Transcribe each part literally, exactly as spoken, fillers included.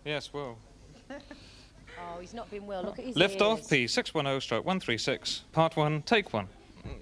Yes, well. Oh, he's not been well. Look at his Lift ears. off P six one zero stroke one three six, part one, take one.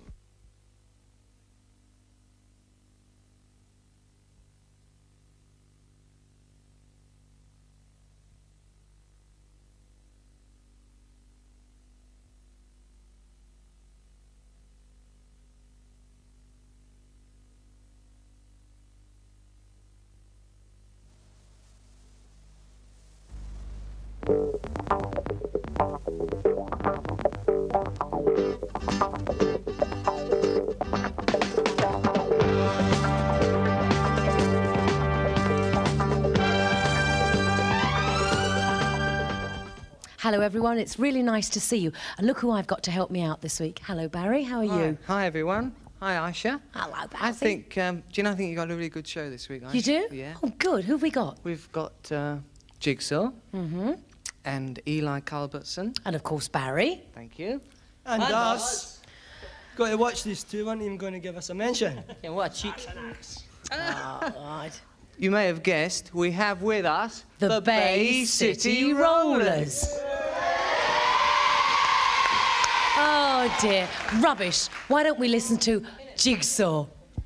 Hello everyone, it's really nice to see you. And look who I've got to help me out this week. Hello Barry, how are Hi. you? Hi everyone. Hi Ayshea. Hello Barry. I think, um, do you know, I think you got a really good show this week, Ayshea. You do? Yeah. Oh good, who have we got? We've got uh, Jigsaw. Mm-hmm. And Eli Culbertson. And of course Barry. Thank you. And, and us. us. Got to watch these two, weren't even going to give us a mention. Yeah, what a cheek. Oh, right. You may have guessed, we have with us the, the Bay City Rollers. Oh dear, rubbish. Why don't we listen to Jigsaw?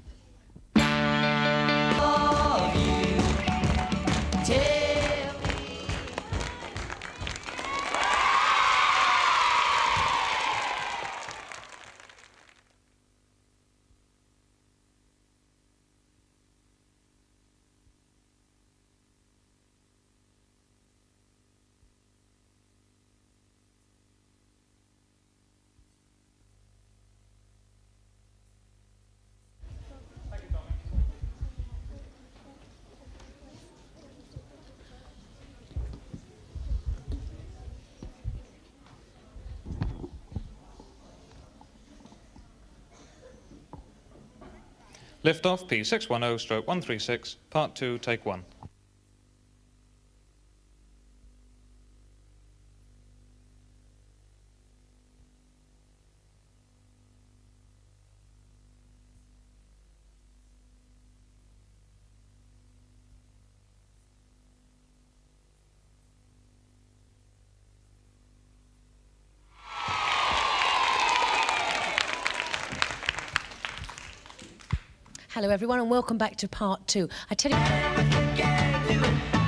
Lift off P six one zero stroke one three six, part two, take one. Hello everyone and welcome back to part two. I tell you...